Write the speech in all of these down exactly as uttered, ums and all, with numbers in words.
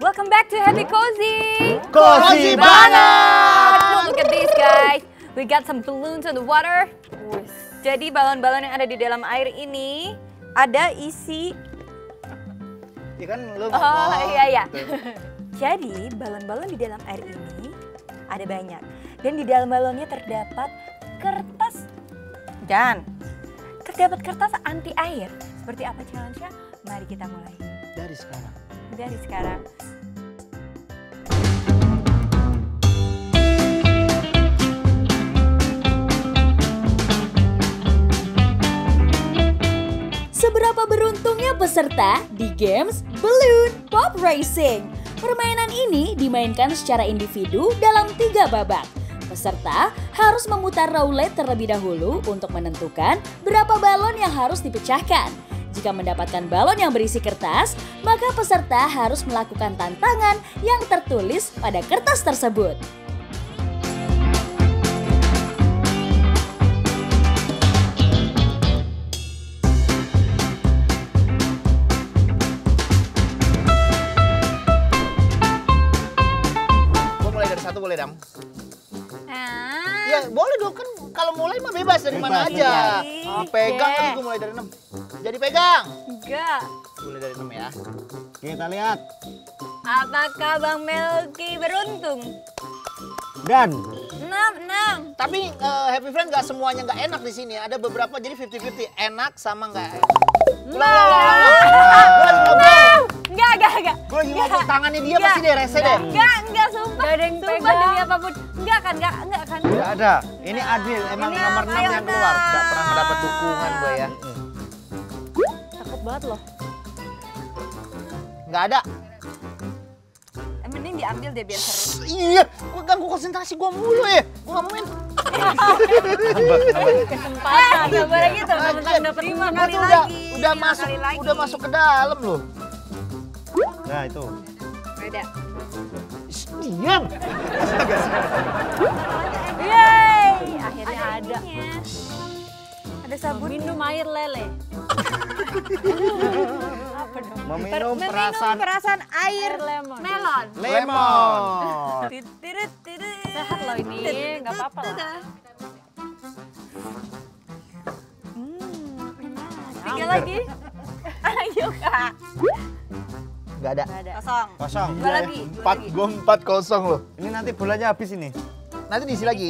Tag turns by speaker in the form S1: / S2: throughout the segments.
S1: Welcome back to Happy Cozy.
S2: Cozy banget.
S1: Look at this, guys. We got some balloons in the water. Jadi balon-balon yang ada di dalam air ini ada isi.
S2: Ya kan lu
S1: Oh iya iya. Jadi balon-balon di dalam air ini ada banyak. Dan di dalam balonnya terdapat kertas dan terdapat kertas anti air. Seperti apa challenge-nya? Mari kita mulai.
S2: Dari sekarang.
S1: Dari sekarang.
S3: Seberapa beruntungnya peserta di games Balloon Pop Racing? Permainan ini dimainkan secara individu dalam tiga babak. Peserta harus memutar roulette terlebih dahulu untuk menentukan berapa balon yang harus dipecahkan. Jika mendapatkan balon yang berisi kertas, maka peserta harus melakukan tantangan yang tertulis pada kertas tersebut.
S2: Satu boleh dong?
S1: Ah.
S2: Ya boleh dong, kan kalau mulai mah bebas dari
S4: Bebas,
S2: mana aja.
S1: bebas.
S2: Oh, pegang
S1: Oke.
S2: tadi gue mulai dari enam. Jadi pegang.
S1: Enggak.
S2: Mulai dari enam ya.
S4: Kita lihat.
S1: Apakah Bang Melki beruntung?
S4: Dan
S1: enam, enam.
S2: Tapi eh, Happy Friend nggak semuanya nggak enak di sini. Ada beberapa jadi fifty fifty, enak sama nggak enak. Ulang, ulang, ulang, ulang. Gue lagi ngobrol.
S1: Enggak, enggak, enggak.
S2: Gue lagi ngobrol, tangannya dia pasti deh rese deh.
S1: Enggak, enggak, sumpah.
S5: Gak ada yang
S1: Sumpah
S5: pegang.
S1: demi apapun. Enggak kan, enggak, enggak kan.
S4: tidak ada. Ini adil, emang
S1: Ini
S4: nomor
S1: apa,
S4: enam
S1: ayo,
S4: yang keluar.
S1: enam.
S2: Nggak pernah mendapat dukungan gue ya.
S5: Takut banget loh.
S2: Nggak ada.
S1: Eh, mending diambil deh biar seru.
S2: Iya, gue ganggu konsentrasi gue mulu ya. Gue nggak mau main.
S5: Kesempatan.
S1: Enggak boleh gitu.
S2: Anjir,
S1: Mentang dapat lima
S2: gua
S1: kali
S2: tuh udah,
S1: lagi.
S2: udah
S1: lima
S2: masuk,
S1: kali lagi.
S2: udah masuk ke dalam loh.
S4: Nah itu.
S1: Beda.
S2: Shh, diam.
S1: Yeay, akhirnya
S5: Ada.
S1: ada. Ada sabun.
S5: Minum air lele.
S4: Meminum
S1: Meminum
S4: perasaan
S1: perasaan air
S5: Air lemon.
S1: melon.
S4: lemon.
S1: Titirit, titirit.
S5: Sehat loh ini, nggak apa-apa lah.
S1: Hmm, enak. Tiga lagi. Ayo kak.
S2: Nggak ada.
S5: Nggak ada.
S1: Kosong.
S4: Kosong.
S1: Dua lagi. dua
S2: Empat,
S1: lagi.
S2: gue empat kosong loh.
S4: Ini nanti bolanya habis ini.
S2: Nanti diisi lagi.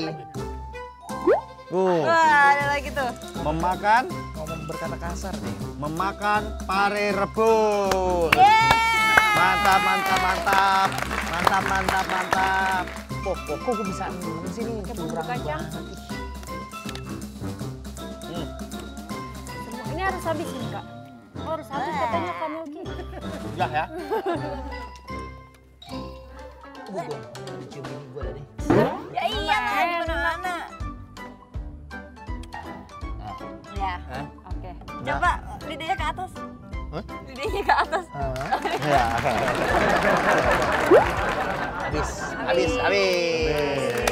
S4: Uh,
S1: Wah, ada lagi tuh.
S4: memakan,
S2: Ngomong berkata kasar nih.
S4: memakan pare rebus.
S1: Yeay.
S4: Mantap, mantap, mantap. Mantap, mantap, mantap.
S2: Kok, kok, kok gue bisa minum sini? Curang
S5: kacang.
S2: banget.
S4: Hmm.
S5: Semua ini harus habisin kak. Oh, harus habis katanya kamu Ki.
S4: Udah ya.
S2: Gue gue dicium ini gue tadi.
S1: Ya iya, mana mana. Ya.
S2: Hah?
S5: Oke.
S1: Coba lidahnya ke atas.
S2: Hah?
S1: Lidahnya ke atas.
S4: Ya.
S2: Habis, habis, habis.